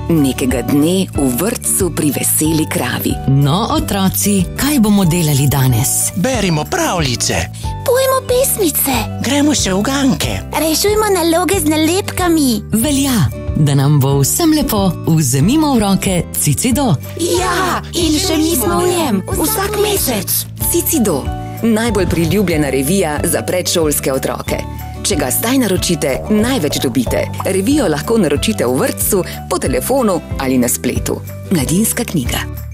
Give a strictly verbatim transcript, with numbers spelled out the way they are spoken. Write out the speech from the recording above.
Nekega dne v vrtcu pri veseli kravi. No, otroci, kaj bomo delali danes? Berimo pravljice. Pojmo pesmice. Gremo se v ganke. Rešujmo naloge z nalepkami. Velja, da nam bo vsem lepo, vzemimo v roke Cicido. Ja, in še mi smo v njem, vsak mesec. Cicido, najbolj priljubljena revija za predšolske otroke. Če ga zdaj naročite, največ dobite. Revijo lahko naročite v vrtcu, po telefonu ali na spletu. Mladinska knjiga.